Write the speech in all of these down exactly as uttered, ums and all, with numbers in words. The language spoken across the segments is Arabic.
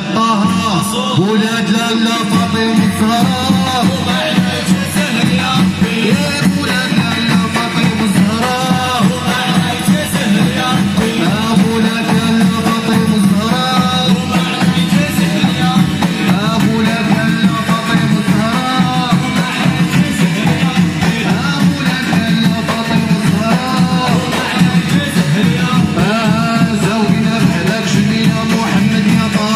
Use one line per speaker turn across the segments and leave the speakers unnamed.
طه ولاد لالا فاطمة الزهراء وما عليك سهل يا ربي يا ولاد لالا فاطمة الزهراء وما عليك سهل يا ربي يا ولاد لالا فاطمة الزهراء وما عليك سهل يا ربي يا ولاد لالا فاطمة الزهراء وما عليك سهل يا ربي يا ولاد لالا فاطمة الزهراء وما عليك سهل يا ربي زوجنا بحالك شني يا محمد يا طه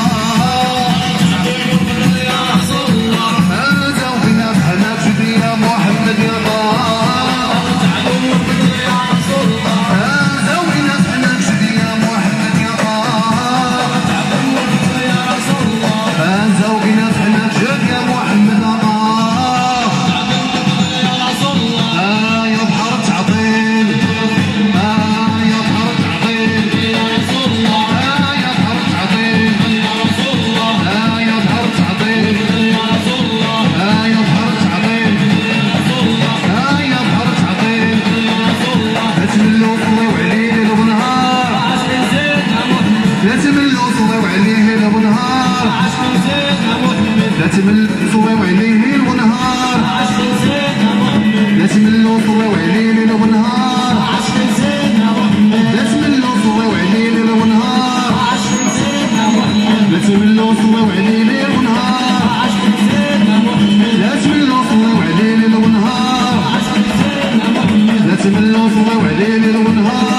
تمل صوي وعليه ليل ونهار
عشق سيدنا محمد
لا تملوا صوي وعليه ليل ونهار
عشق سيدنا محمد
لا تملوا صوي وعليه ليل ونهار
عشق سيدنا محمد
لا تملوا صوي وعليه ليل ونهار
عشق سيدنا محمد
لا تملوا صوي وعليه ليل ونهار
عشق سيدنا محمد
لا تملوا صوي وعليه ليل ونهار